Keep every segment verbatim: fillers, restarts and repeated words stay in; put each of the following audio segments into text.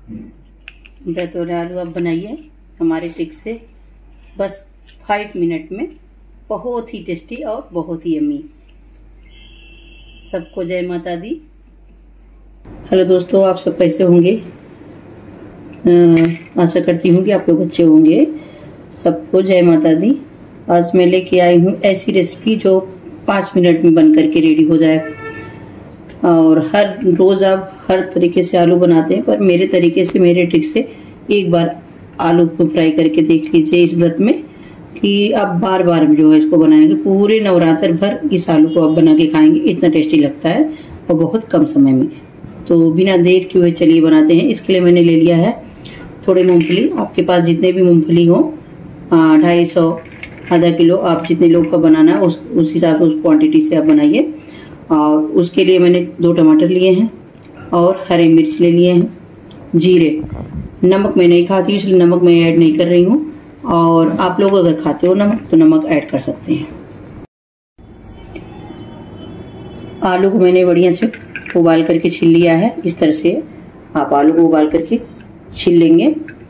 व्रत वाले आलू आप बनाइए हमारे ट्रिक से, बस फाइव मिनट में। बहुत ही टेस्टी और बहुत ही यम्मी। सबको जय माता दी। हेलो दोस्तों, आप सब कैसे होंगे? आशा करती हूँ कि आप लोग अच्छे होंगे। सबको जय माता दी। आज मैं लेके आई हूँ ऐसी रेसिपी जो पाँच मिनट में बन करके रेडी हो जाए। और हर रोज आप हर तरीके से आलू बनाते हैं, पर मेरे तरीके से, मेरे ट्रिक से एक बार आलू को फ्राई करके देख लीजिए इस व्रत में, कि आप बार बार जो है इसको बनाएंगे। पूरे नवरात्र भर इस आलू को आप बना के खाएंगे, इतना टेस्टी लगता है और बहुत कम समय में। तो बिना देर किए हुए चलिए बनाते हैं। इसके लिए मैंने ले लिया है थोड़ी मूंगफली। आपके पास जितने भी मूंगफली हो, ढाई सौ आधा किलो, आप जितने लोग का बनाना है उस उस हिसाब से उस क्वांटिटी से आप बनाइए। और उसके लिए मैंने दो टमाटर लिए हैं और हरे मिर्च ले लिए हैं, जीरे। नमक मैं नहीं खाती हूँ इसलिए नमक मैं ऐड नहीं कर रही हूँ। और आप लोग अगर खाते हो नमक तो नमक ऐड कर सकते हैं। आलू को मैंने बढ़िया से उबाल करके छील लिया है। इस तरह से आप आलू को उबाल करके छील लेंगे।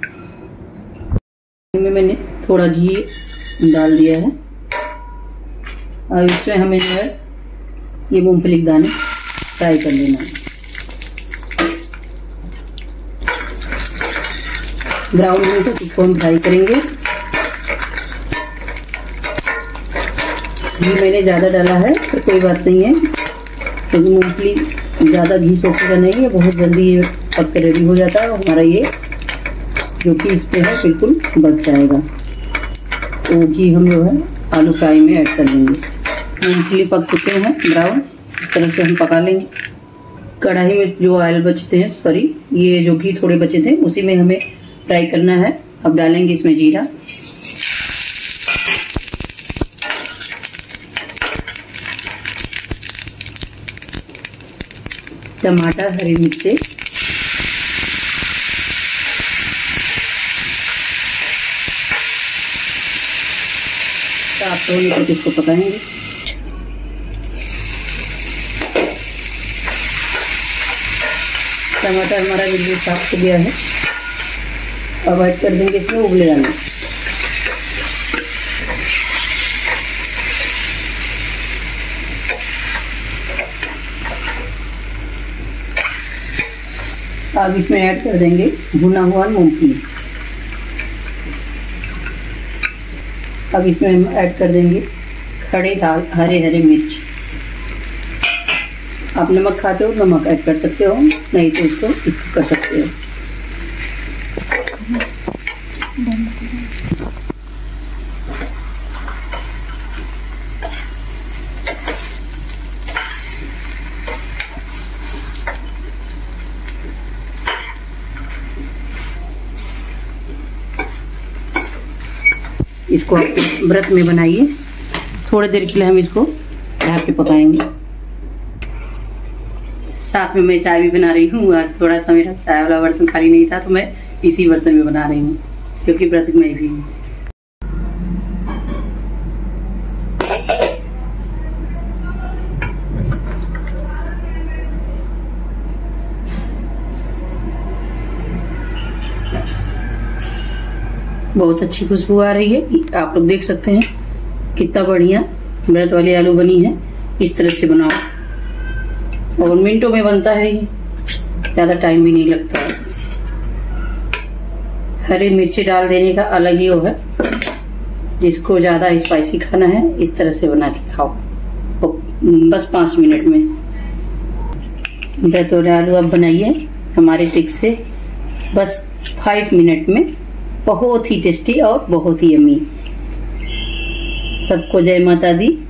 में मैंने थोड़ा घी डाल दिया है और इसमें हमें जो है ये मूंगफली के दाने फ्राई कर लेना है। ब्राउन होने तक इसको हम फ्राई करेंगे। घी मैंने ज़्यादा डाला है तो कोई बात नहीं है, क्योंकि मूंगफली ज़्यादा घी सोखेगा नहीं है, बहुत जल्दी ये पक के रेडी हो जाता है और हमारा ये जो कि इस पे है बिल्कुल बच जाएगा। तो घी हम जो है आलू फ्राई में ऐड कर लेंगे। मूंगफली पक चुके हैं ब्राउन, इस तरह से हम पका लेंगे। कढ़ाई में जो ऑयल बचे थे, सॉरी ये जो घी थोड़े बचे थे, उसी में हमें फ्राई करना है। अब डालेंगे इसमें जीरा, टमाटर, हरी मिर्ची, साफ होने तक इसको पकाएंगे। टमाटर हमारा बिल्कुल साफ हो गया है। अब ऐड कर देंगे इसमें उबले दाने। अब इसमें ऐड कर देंगे भुना हुआ मूंगफली। अब इसमें हम ऐड कर देंगे खड़े लाल हरे हरे मिर्च। आप नमक खाते हो नमक ऐड कर सकते हो, नहीं तो इसको इसको कर सकते हो। इसको व्रत में बनाइए। थोड़ी देर के लिए हम इसको ढक के पकाएंगे। साथ में मैं चाय भी बना रही हूँ। आज थोड़ा सा मेरा चाय वाला बर्तन खाली नहीं था तो मैं इसी बर्तन में बना रही हूँ, क्योंकि व्रत में भी हूँ। बहुत अच्छी खुशबू आ रही है, आप लोग देख सकते हैं कितना बढ़िया व्रत वाली आलू बनी है। इस तरह से बनाओ और मिनटों में बनता है, ये ज्यादा टाइम भी नहीं लगता है। हरी मिर्ची डाल देने का अलग ही वो है। जिसको ज्यादा स्पाइसी खाना है इस तरह से बना के खाओ, बस पाँच मिनट में। व्रत वाले आलू आप बनाइए हमारे ट्रिक से, बस फाइव मिनट में। बहुत ही टेस्टी और बहुत ही यम्मी। सबको जय माता दी।